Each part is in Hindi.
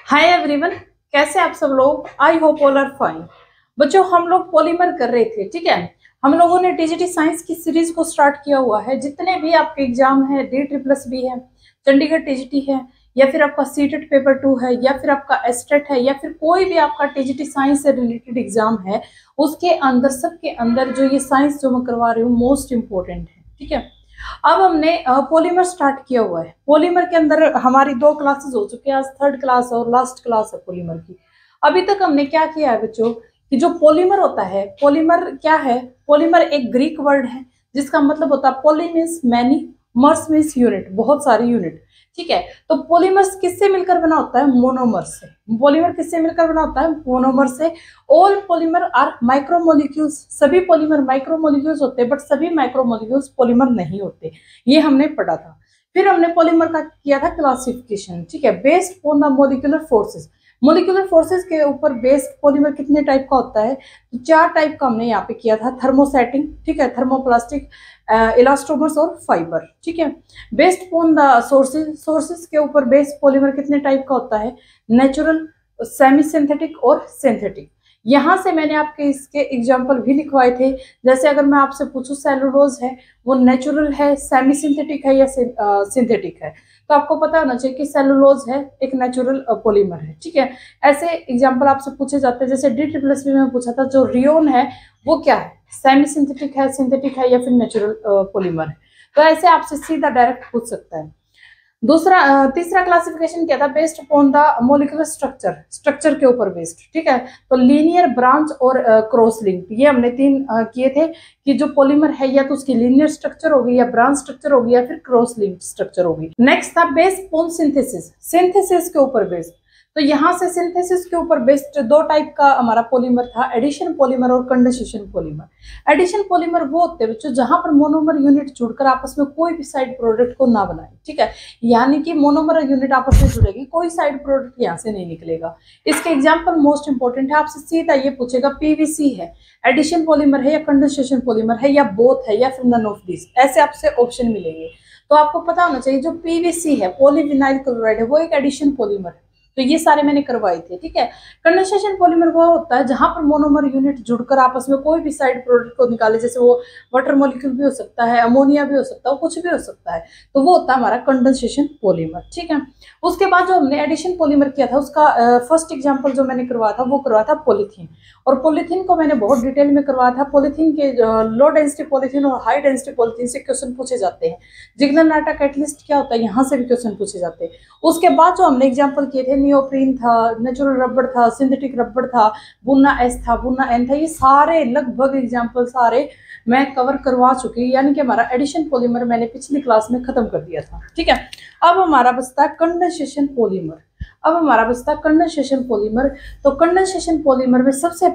हाय एवरीवन, कैसे आप सब लोग। I hope all are fine. बच्चों, हम लोग पॉलीमर कर रहे थे, ठीक है। हम लोगों ने टीजीटी साइंस की सीरीज को स्टार्ट किया हुआ है। जितने भी आपके एग्जाम है, DSSS है, चंडीगढ़ टीजीटी है, या फिर आपका सीटेट पेपर 2 है, या फिर आपका एस्टेट है, या फिर कोई भी आपका टीजीटी साइंस से रिलेटेड एग्जाम है, उसके अंदर सबके अंदर जो ये साइंस जो मैं करवा रही हूँ मोस्ट इंपॉर्टेंट है, ठीक है। अब हमने पॉलीमर स्टार्ट किया हुआ है। पॉलीमर के अंदर हमारी 2 क्लासेस हो चुकी है, आज 3rd क्लास और लास्ट क्लास है पॉलीमर की। अभी तक हमने क्या किया है बच्चों कि जो पॉलीमर होता है, पॉलीमर क्या है। पॉलीमर एक ग्रीक वर्ड है जिसका मतलब होता है poly means many, mers means unit, बहुत सारी यूनिट, ठीक है। तो पॉलीमर्स किससे मिलकर बना होता है? मोनोमर से। पॉलीमर किससे मिलकर बना होता है? मोनोमर से। ऑल पॉलीमर आर माइक्रोमोलिक्यूल्स, सभी पॉलीमर माइक्रोमोलिक्यूल्स होते हैं, बट सभी माइक्रोमोलिक्यूल्स पॉलीमर नहीं होते, ये हमने पढ़ा था। फिर हमने पॉलीमर का किया था क्लासिफिकेशन, ठीक है, based on the molecular forces. Molecular forces के ऊपर बेस्ड पॉलीमर कितने टाइप का होता है? तो 4 टाइप का हमने यहाँ पे किया था। थर्मोसेटिंग, ठीक है, थर्मोप्लास्टिक, इलास्टोमर्स और फाइबर, ठीक है। बेस्ड ऑन द सोर्सेस के ऊपर बेस्ड पॉलीमर कितने टाइप का होता है? नेचुरल, सेमी सिंथेटिक और सिंथेटिक। यहाँ से मैंने आपके इसके एग्जाम्पल भी लिखवाए थे। जैसे अगर मैं आपसे पूछूं सेलुलोज है, वो नेचुरल है, सेमी सिंथेटिक है या सिंथेटिक है, तो आपको पता होना चाहिए कि सेलुलोज है एक नेचुरल पॉलीमर है, ठीक है। ऐसे एग्जाम्पल आपसे पूछे जाते हैं। जैसे DSSS में पूछा था, जो रियोन है वो क्या है? सेमी सिंथेटिक है, सिंथेटिक है या फिर नेचुरल पॉलीमर है। तो ऐसे आपसे सीधा डायरेक्ट पूछ सकता है। तीसरा क्लासिफिकेशन क्या था? Based upon the molecular structure, structure के ऊपर बेस्ड, ठीक है। तो लीनियर, ब्रांच और क्रॉस लिंक, ये हमने 3 किए थे कि जो पॉलीमर है या तो उसकी लीनियर स्ट्रक्चर होगी, या ब्रांच स्ट्रक्चर होगी, या फिर क्रॉस लिंक स्ट्रक्चर होगी। नेक्स्ट था बेस्ड अपॉन सिंथेसिस, सिंथेसिस के ऊपर बेस्ड। तो यहाँ से सिंथेसिस के ऊपर बेस्ड 2 टाइप का हमारा पॉलीमर था, एडिशन पॉलीमर और कंडेंसेशन पॉलीमर। एडिशन पॉलीमर वो होते हैं बच्चों जहां पर मोनोमर यूनिट जुड़कर आपस में कोई भी साइड प्रोडक्ट को ना बनाए, ठीक है। यानी कि मोनोमर यूनिट आपस में जुड़ेगी, कोई साइड प्रोडक्ट यहाँ से नहीं निकलेगा। इसके एग्जाम्पल मोस्ट इंपॉर्टेंट है, आपसे सीधा ये पूछेगा पीवीसी है, एडिशन पॉलीमर है या कंडेंसेशन पॉलीमर है, या बोथ है, या फिर नन ऑफ दिस, ऐसे आपसे ऑप्शन मिलेंगे। तो आपको पता होना चाहिए जो पीवीसी है, पॉलीविनाइल क्लोराइड है, वो एक एडिशन पॉलीमर है। तो ये सारे मैंने करवाए थे, ठीक है। कंडेंसेशन पॉलीमर वो होता है जहां पर मोनोमर यूनिट जुड़कर आपस में कोई भी साइड प्रोडक्ट को निकाले, जैसे वो वाटर मॉलिक्यूल भी हो सकता है, अमोनिया भी हो सकता है, कुछ भी हो सकता है, तो वो होता है हमारा कंडेंसेशन पॉलीमर, ठीक है। उसके बाद जो हमने एडिशन पॉलीमर किया था, उसका फर्स्ट एग्जाम्पल जो मैंने करवाया था वो करवाया था पॉलीथीन। और पॉलीथीन को मैंने बहुत डिटेल में करवाया था। पॉलीथीन के लो डेंसिटी पॉलीथीन और हाई डेंसिटी पॉलीथीन से क्वेश्चन पूछे जाते हैं। जिग्नल नाटा कैटलिस्ट क्या होता है, यहाँ से भी क्वेश्चन पूछे जाते हैं। उसके बाद जो हमने एग्जाम्पल किए थे, नियोप्रीन था, नेचुरल रबड़ था, सिंथेटिक रबड़ था, बुना एस था, बुना एन था, ये सारे लगभग एग्जाम्पल सारे मैं कवर करवा चुकी हूँ। यानी कि हमारा एडिशन पॉलीमर मैंने पिछली क्लास में खत्म कर दिया था, ठीक है। अब हमारा बचता है कंडेंसेशन पॉलीमर। अब हमारा बचता है कंडेंसेशन पॉलीमर। तो कंडेंसेशन पॉलीमर में सबसे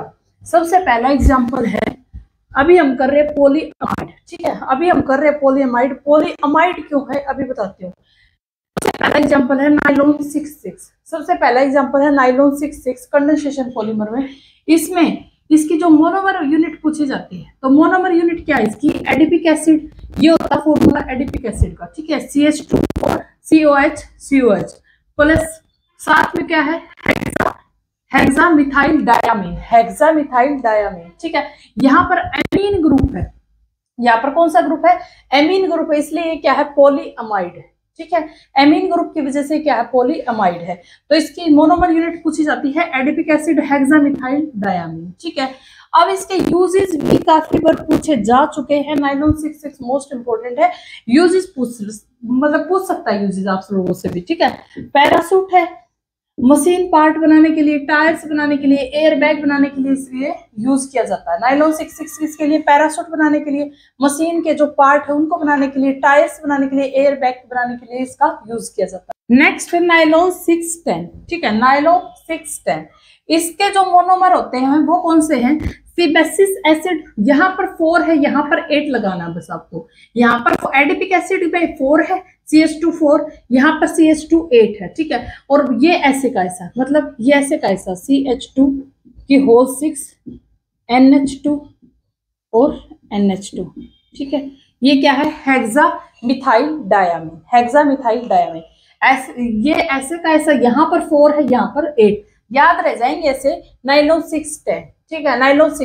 पहला एग्जाम्पल है, अभी हम कर रहे हैं पॉलीअमाइड, ठीक है। अभी हम कर रहे हैं पॉलीअमाइड। पॉलीअमाइड क्यों है अभी बताती हूँ। पहला एग्जांपल है नाइलॉन 66। सबसे पहला एग्जांपल है नाइलॉन 66 कंडेंसेशन पॉलीमर में। इसमें इसकी जो मोनोमर यूनिट पूछी जाती है, तो मोनोमर यूनिट क्या है इसकी? Adipic acid. ये होता है फॉर्मूला एडिपिक एसिड का, ठीक है। CH2 और COH प्लस साथ में क्या है? हेक्सामिथाइल डायामीन, ठीक है। यहाँ पर एमीन ग्रुप है, यहाँ पर कौन सा ग्रुप है? एमीन ग्रुप है, इसलिए ये क्या है? पॉलीअमाइड है, ठीक है। एमीन ग्रुप की वजह से क्या है? पॉलीअमाइड है। तो इसकी मोनोमर यूनिट पूछी जाती है एडिपिक एसिड हेक्सामिथाइल डायामीन, ठीक है। अब इसके यूजेस भी काफी बार पूछे जा चुके हैं। नाइलॉन 66 मोस्ट इंपोर्टेंट है। यूजेस पूछ सकता है यूजेस आप लोगों से भी, ठीक है। पैरासूट है, मशीन पार्ट बनाने के लिए, टायर्स बनाने के लिए, एयर बैग बनाने के लिए इसलिए यूज किया जाता है। नाइलॉन 66 के लिए पैराशूट बनाने के लिए, मशीन के जो पार्ट है उनको बनाने के लिए, टायर्स बनाने के लिए, एयर बैग बनाने के लिए इसका यूज किया जाता है। नेक्स्ट है नाइलॉन 610, ठीक है। नाइलॉन 610 इसके जो मोनोमर होते हैं वो कौन से हैं? सीबेसिस एसिड, यहाँ पर 4 है, यहाँ पर 8 लगाना बस आपको। यहाँ पर एडिपिक एसिड में 4 है, CH2 4, यहाँ पर CH2 8 है, ठीक है। और ये ऐसे का ऐसा, मतलब ये ऐसे का ऐसा CH2 की होल 6 NH2 और NH2, ठीक है। ये क्या है? Hexamethylene diamine. ऐसे ये ऐसे का ऐसा, यहाँ पर 4 है, यहाँ पर 8, याद रह जाएंगे ऐसे। नाइलॉन 610, ठीक है, नाइलॉन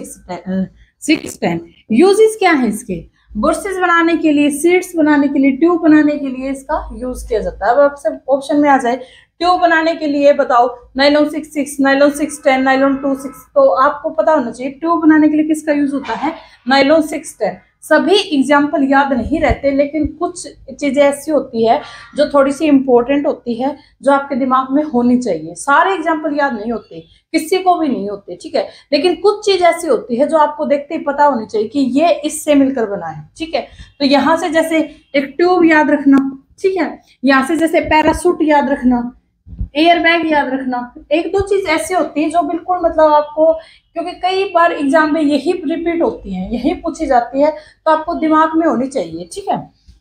610। यूजेस क्या है इसके? बुर्सेस बनाने के लिए, सीड्स बनाने के लिए, ट्यूब बनाने के लिए इसका यूज किया जाता है। अब आपसे ऑप्शन में आ जाए ट्यूब बनाने के लिए बताओ, नाइलॉन 66, नाइलॉन 610, नाइलॉन 26, तो आपको पता होना चाहिए ट्यूब बनाने के लिए किसका यूज होता है, नाइलॉन 610। सभी एग्जाम्पल याद नहीं रहते, लेकिन कुछ चीजें ऐसी होती है जो थोड़ी सी इंपॉर्टेंट होती है, जो आपके दिमाग में होनी चाहिए। सारे एग्जाम्पल याद नहीं होते, किसी को भी नहीं होते, ठीक है, लेकिन कुछ चीज ऐसी होती है जो आपको देखते ही पता होनी चाहिए कि ये इससे मिलकर बना है, ठीक है। तो यहाँ से जैसे एक ट्यूब याद रखना, ठीक है, यहाँ से जैसे पैरासूट याद रखना, एयर बैग याद रखना। एक दो चीज ऐसी होती है जो बिल्कुल मतलब आपको, क्योंकि कई बार एग्जाम में यही रिपीट होती है, यही पूछी जाती है, तो आपको दिमाग में होनी चाहिए, ठीक है।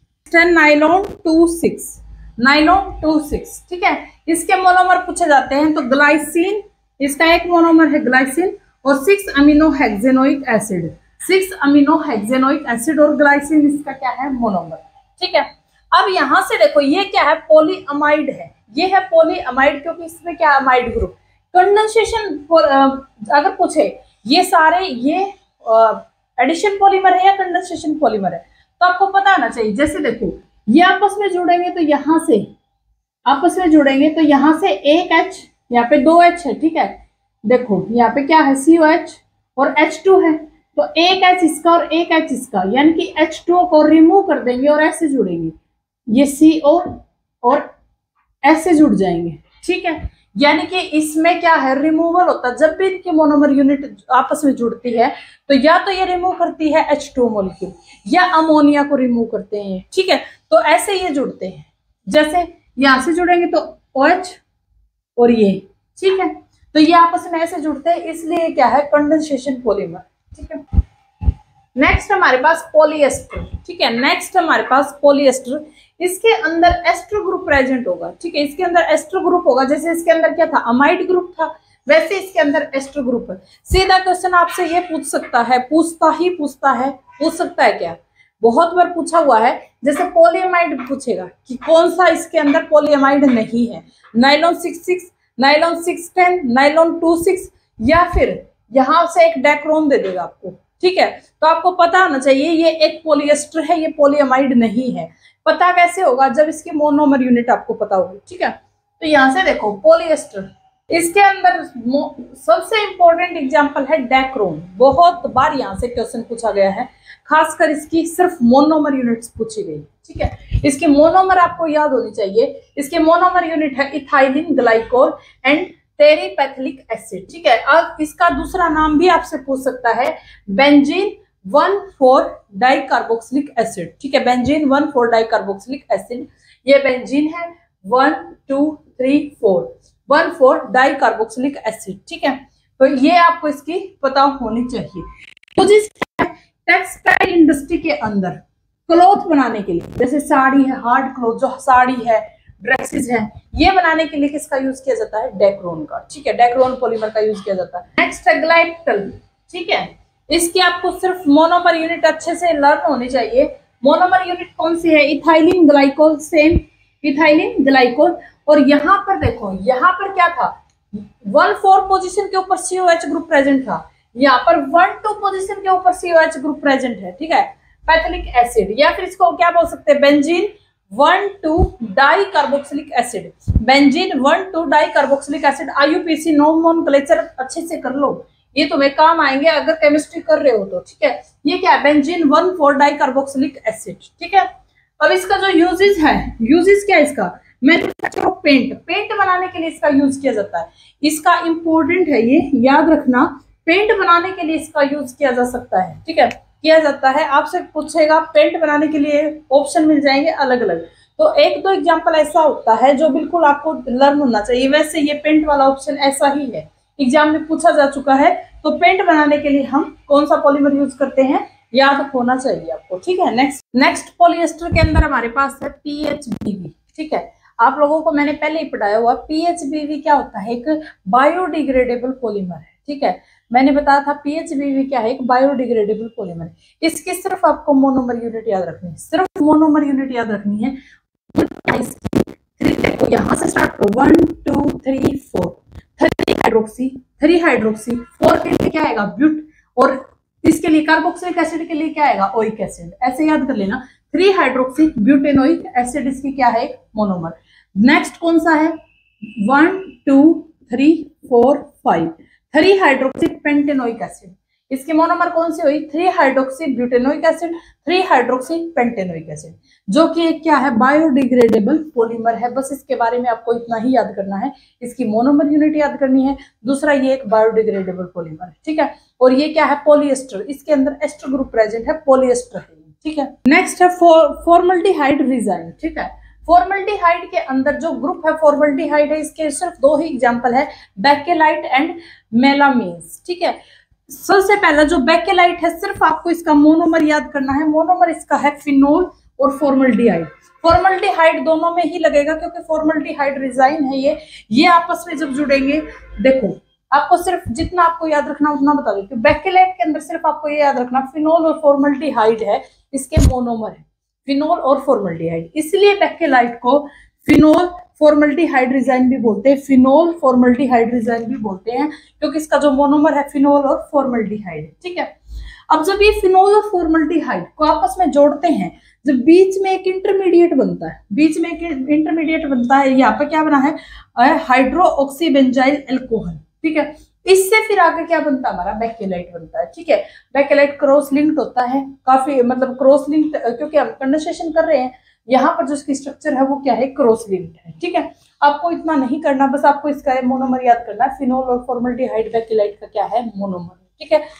नाइलॉन 26, नाइलॉन 26, ठीक है। इसके मोनोमर पूछे जाते हैं, तो ग्लाइसिन, इसका एक मोनोमर है ग्लाइसिन, और 6 amino hexanoic acid, 6 amino hexanoic acid और ग्लाइसिन इसका क्या है, मोनोमर, ठीक है। अब यहां से देखो ये क्या है, पॉलीअमाइड है, ये है पॉलीअमाइड, क्योंकि इसमें क्या अमाइड ग्रुप। कंडेंसेशन अगर पूछे ये सारे ये एडिशन पॉलीमर है या कंडेंसेशन पॉलीमर है, तो आपको पता आना चाहिए। जैसे देखो ये आपस में जुड़ेंगे तो यहां से आपस में जुड़ेंगे तो यहां से एक H, यहाँ पे 2 H है, ठीक है। देखो यहाँ पे क्या है, COH और H2 है, तो एक H इसका और एक H इसका, यानी कि H2O को रिमूव कर देंगे और ऐसे जुड़ेंगे, ये CO और ऐसे जुड़ जाएंगे, ठीक है। यानी कि इसमें क्या है, रिमूवल होता है। जब भी इनकी मोनोमर यूनिट आपस में जुड़ती है तो या तो ये रिमूव करती है H2 मॉलिक्यूल या अमोनिया को रिमूव करते हैं, ठीक है। तो ऐसे ये जुड़ते हैं, जैसे यहां से जुड़ेंगे तो OH और ये, ठीक है, तो ये आपस में ऐसे जुड़ते हैं, इसलिए क्या है, कंडेंसेशन पॉलीमर, ठीक है। नेक्स्ट हमारे पास पॉलीएस्टर, ठीक है, नेक्स्ट हमारे पास पॉलीएस्टर। इसके अंदर एस्टर ग्रुप प्रेजेंट होगा, ठीक है, इसके अंदर एस्टर ग्रुप होगा। जैसे इसके अंदर क्या था, अमाइड ग्रुप था, वैसे इसके अंदर एस्टर ग्रुप है। सीधा क्वेश्चन आपसे ये पूछ सकता है, पूछ सकता है क्या, बहुत बार पूछा हुआ है। जैसे पॉलीअमाइड पूछेगा कि कौन सा इसके अंदर पॉलीअमाइड नहीं है, नाइलॉन 66, नाइलॉन 610, नाइलॉन 26, या फिर यहां से एक डेक्रोन दे देगा आपको, ठीक है। तो आपको पता होना चाहिए ये एक पॉलीएस्टर है, ये पॉलीअमाइड नहीं है। पता कैसे होगा, जब इसकी मोनोमर यूनिट आपको पता होगी, ठीक है। तो यहां से देखो पॉलीएस्टर, इसके अंदर सबसे इंपॉर्टेंट एग्जांपल है डेक्रोन। बहुत बार यहां से क्वेश्चन पूछा गया है, खासकर इसकी सिर्फ मोनोमर यूनिट्स पूछी गई, ठीक है। इसकी मोनोमर आपको याद होनी चाहिए। इसके मोनोमर यूनिट है ethylene glycol and terephthalic acid, ठीक है। अब इसका दूसरा नाम भी आपसे पूछ सकता है, बेंजीन 1,4 डाइकार्बोक्सिलिक एसिड, ठीक है, बेंजीन 1,4 डाइकार्बोक्सिलिक एसिड, ये बेंजीन है 1 2 3 4 1,4 डाइकार्बोक्सिलिक एसिड, ठीक है। तो ये आपको इसकी पता होनी चाहिए। तो जिस टेक्सटाइल इंडस्ट्री के अंदर क्लॉथ बनाने के लिए, जैसे साड़ी है, हार्ड क्लॉथ जो साड़ी है, ड्रेसेस है, ये बनाने के लिए किसका यूज किया जाता है, डेक्रोन का, ठीक है, डेक्रोन पॉलीमर का यूज किया जाता है। नेक्स्ट है ग्लाइकल, ठीक है। इसकी आपको सिर्फ मोनोमर यूनिट अच्छे से लर्न होनी चाहिए। मोनोमर यूनिट कौन सी है, ethylene glycol, same ethylene glycol. और यहाँ पर देखो, यहाँ पर क्या था, 1,4 पोजीशन के ऊपर COH ग्रुप प्रेजेंट था, यहाँ पर 1,2 पोजीशन के ऊपर COH ग्रुप प्रेजेंट है, ठीक है, पैथिलिक एसिड, या फिर इसको क्या बोल सकते हैं, benzene 1,2 dicarboxylic acid, benzene 1,2 dicarboxylic acid. IUPAC nomenclature अच्छे से कर लो, ये तुम्हें काम आएंगे अगर केमिस्ट्री कर रहे हो तो, ठीक है। ये क्या है, बेंजीन 1,4 डाइकार्बोक्सिलिक एसिड, ठीक है। अब इसका जो यूजेस है, यूजेस क्या है इसका, मैन्युफैक्चर ऑफ पेंट, पेंट बनाने के लिए इसका यूज किया जाता है। इसका इंपॉर्टेंट है, ये याद रखना, पेंट बनाने के लिए इसका यूज किया जा सकता है, ठीक है, किया जाता है। आपसे पूछेगा पेंट बनाने के लिए, ऑप्शन मिल जाएंगे अलग अलग, तो एक दो एग्जांपल ऐसा होता है जो बिल्कुल आपको लर्न होना चाहिए। वैसे ये पेंट वाला ऑप्शन ऐसा ही है, एग्जाम में पूछा जा चुका है। तो पेंट बनाने के लिए हम कौन सा पॉलीमर यूज करते हैं, याद होना चाहिए आपको, ठीक है। नेक्स्ट पॉलिएस्टर के अंदर हमारे पास है PHBV, ठीक है। आप लोगों को मैंने पहले ही पढ़ाया हुआ, PHBV क्या होता है, एक बायोडिग्रेडेबल पॉलीमर है, ठीक है। मैंने बताया था PHBV क्या है, एक बायोडिग्रेडेबल पॉलीमर। इसकी सिर्फ आपको मोनोमर यूनिट याद रखनी है, सिर्फ मोनोमर यूनिट याद रखनी है। 3 देखो यहाँ से स्टार्ट करो, 1 2 3 4, 3 हाइड्रोक्सी, 4 के लिए क्या आएगा ब्यूट, और इसके लिए कार्बोक्सिलिक एसिड के लिए क्या आएगा ओइक एसिड। ऐसे याद कर लेना, 3 हाइड्रोक्सी ब्यूटेनोइक एसिड इसकी क्या है मोनोमर। नेक्स्ट कौन सा है 1 2 3 4 5, 3 हाइड्रोक्सी पेंटेनोइक एसिड, इसकी मोनोमर कौन सी हुई 3 hydroxy butanoic acid, 3 hydroxy pentanoic acid, जो कि एक क्या है बायोडिग्रेडेबल पॉलीमर है। बस इसके बारे में आपको इतना ही याद करना है, इसकी मोनोमर यूनिट याद करनी है। दूसरा ये एक बायोडिग्रेडेबल पॉलीमर है, ठीक है। और ये क्या है पॉलीएस्टर, इसके अंदर एस्टर ग्रुप प्रेजेंट है, पॉलीएस्टर है, ठीक है। नेक्स्ट है फॉर्मल्डिहाइड रिजाइन, ठीक है। फॉर्मल्डिहाइड के अंदर जो ग्रुप है फॉर्मल्डिहाइड है, इसके सिर्फ 2 ही एग्जांपल है, बेकेलाइट एंड मेलामीन्स, ठीक है। सबसे पहला जो बेकेलाइट है, सिर्फ आपको इसका मोनोमर याद करना है, मोनोमर इसका है फिनोल और फॉर्मल्डिहाइड। फॉर्मल्डिहाइड दोनों में ही लगेगा क्योंकि फॉर्मल्डिहाइड रिजाइन है ये आपस में जब जुड़ेंगे, देखो आपको सिर्फ जितना आपको याद रखना उतना बता देती हूँ। बेकेलाइट के अंदर सिर्फ आपको ये याद रखना फिनोल और फॉर्मल्डिहाइड है, इसके मोनोमर है फिनोल और फॉर्मल्डिहाइड, इसलिए बेकेलाइट को फिनोल फॉर्मल्डिहाइड रिजाइन भी बोलते हैं, फिनोल फॉर्मल्डिहाइड रिजाइन भी बोलते हैं, क्योंकि इसका जो मोनोमर है फिनोल और फॉर्मल्डिहाइड, ठीक है। अब जब ये फिनोल और फॉर्मल्डिहाइड को आपस में जोड़ते हैं, जब बीच में एक इंटरमीडिएट बनता है, बीच में एक इंटरमीडिएट बनता है, यहाँ पे क्या बना है हाइड्रोक्सीबेंजाइल अल्कोहल, ठीक है। इससे फिर आगे क्या बनता है हमारा बेकेलाइट बनता है, ठीक है। बेकेलाइट क्रॉस लिंक्ड होता है, काफी मतलब क्रॉस लिंक्ड, क्योंकि हम कंडेंसेशन कर रहे हैं, यहाँ पर जो इसकी स्ट्रक्चर है वो क्या है क्रॉस लिंक्ड है, ठीक है। आपको इतना नहीं करना, बस आपको इसका मोनोमर याद करना है, फिनोल और फॉर्मल्डिहाइड बेकेलाइट का क्या है मोनोमर, ठीक है।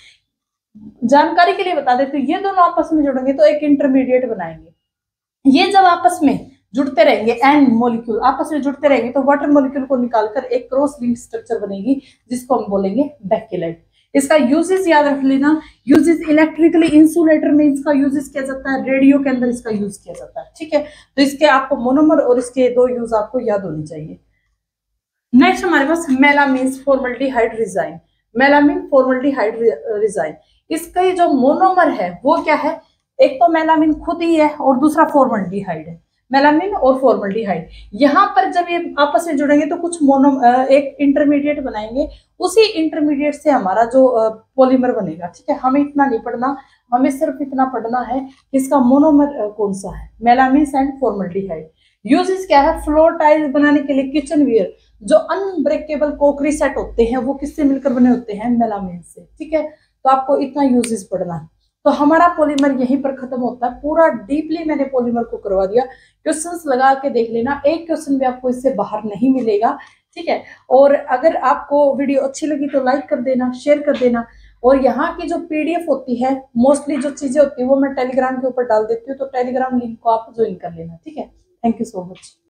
जानकारी के लिए बता देते हैं, ये दोनों आपस में जुड़ेंगे तो एक इंटरमीडिएट बनाएंगे। ये जब आपस में जुड़ते रहेंगे, एन मॉलिक्यूल आपस में जुड़ते रहेंगे तो वाटर मॉलिक्यूल को निकालकर एक क्रॉस लिंक स्ट्रक्चर बनेगी, जिसको हम बोलेंगे बेकेलाइट। इसका यूजेस याद रख लेना, यूजेस इलेक्ट्रिकली इंसुलेटर में इसका यूजेस किया जाता है, रेडियो के अंदर इसका यूज किया जाता है, ठीक है। तो इसके आपको मोनोमर और इसके 2 यूज आपको याद होनी चाहिए। नेक्स्ट हमारे पास melamine formaldehyde resin, melamine formaldehyde resin, इसका जो मोनोमर है वो क्या है, एक तो मेलामीन खुद ही है और दूसरा फॉर्मल्डिहाइड है, मेलामीन और फॉर्मल्डिहाइड। यहाँ पर जब ये आपस में जुड़ेंगे तो कुछ एक इंटरमीडिएट बनाएंगे, उसी इंटरमीडिएट से हमारा जो पॉलीमर बनेगा, ठीक है। हमें इतना नहीं पढ़ना, हमें सिर्फ इतना पढ़ना है कि इसका मोनोमर कौन सा है, मेलामीन एंड फॉर्मल्डिहाइड। यूजेस क्या है, फ्लोर टाइल्स बनाने के लिए किचन वेयर, जो अनब्रेकेबल कोकरी सेट होते हैं वो किससे मिलकर बने होते हैं मेलामीन से, ठीक है। तो आपको इतना यूजेस पढ़ना है। तो हमारा पॉलीमर यहीं पर खत्म होता है, पूरा डीपली मैंने पॉलीमर को करवा दिया। क्वेश्चंस लगा के देख लेना, एक क्वेश्चन भी आपको इससे बाहर नहीं मिलेगा, ठीक है। और अगर आपको वीडियो अच्छी लगी तो लाइक कर देना, शेयर कर देना, और यहाँ की जो पीडीएफ होती है, मोस्टली जो चीजें होती है वो मैं टेलीग्राम के ऊपर डाल देती हूँ, तो टेलीग्राम लिंक को आप ज्वाइन कर लेना, ठीक है। Thank you so much.